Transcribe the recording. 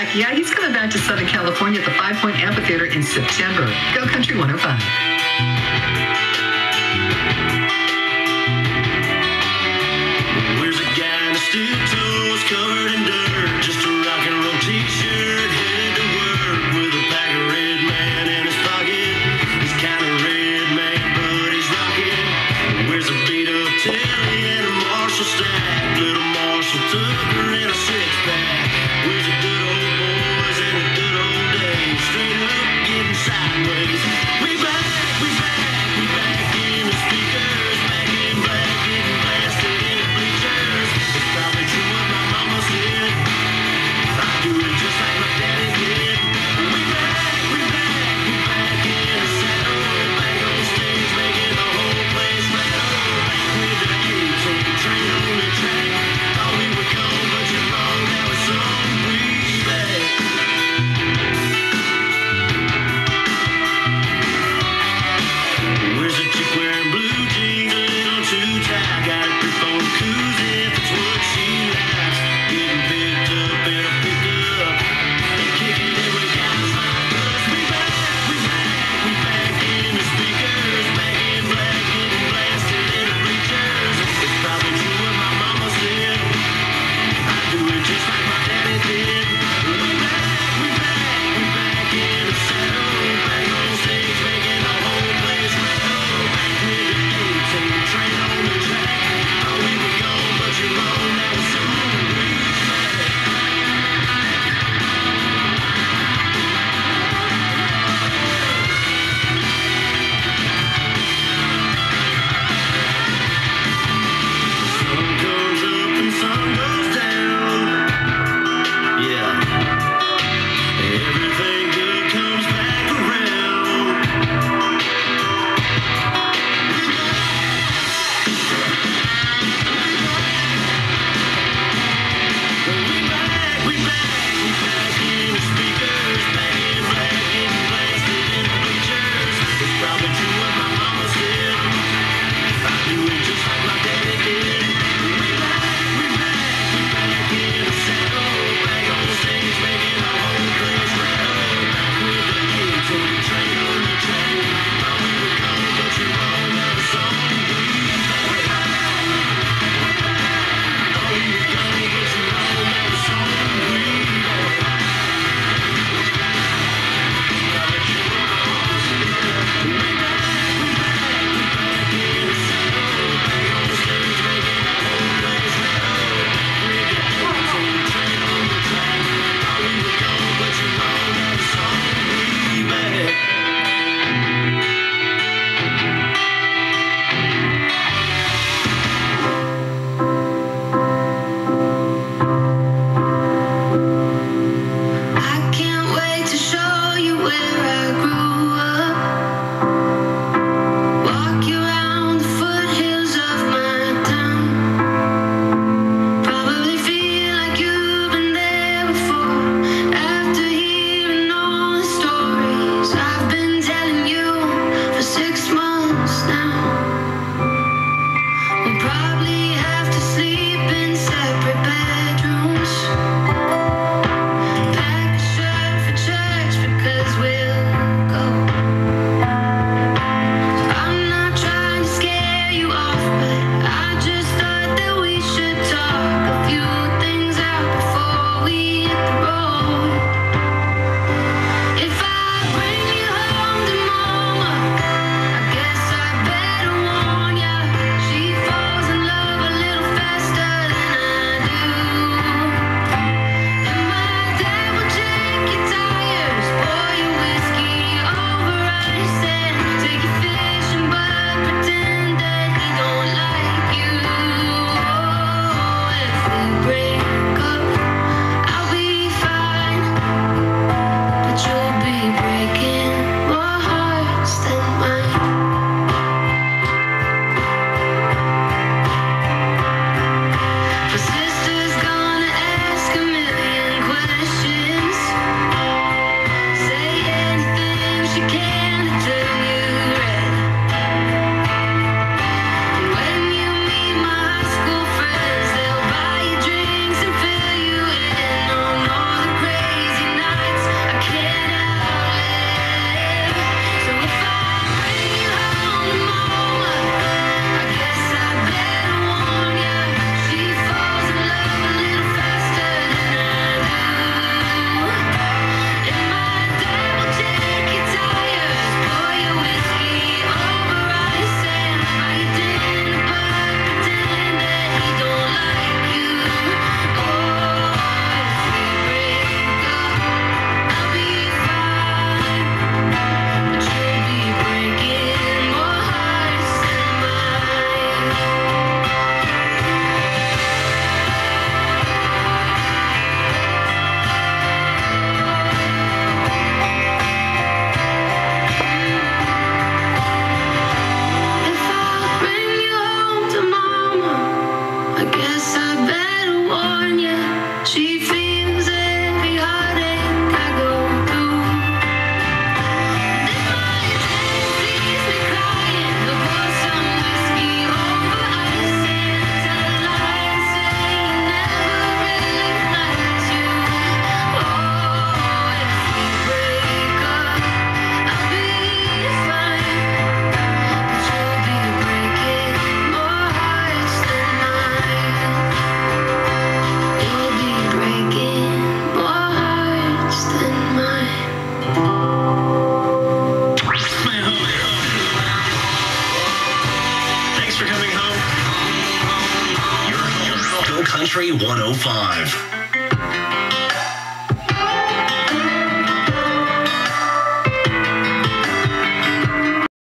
back. Yeah, he's coming back to Southern California at the 5 Point Amphitheater in September. Go Country 105. Where's a guy in a steel toes covered in dirt? Just a rock and roll t-shirt, headed to work with a pack of red man in his pocket. He's kind of red man, but he's rockin'. Where's a beat up Tele and a Marshall stack? Little Marshall Tucker and a six-pack. Where's the good old boys and the good old days? Straight up getting sideways. We back, we back, we back. Country 105.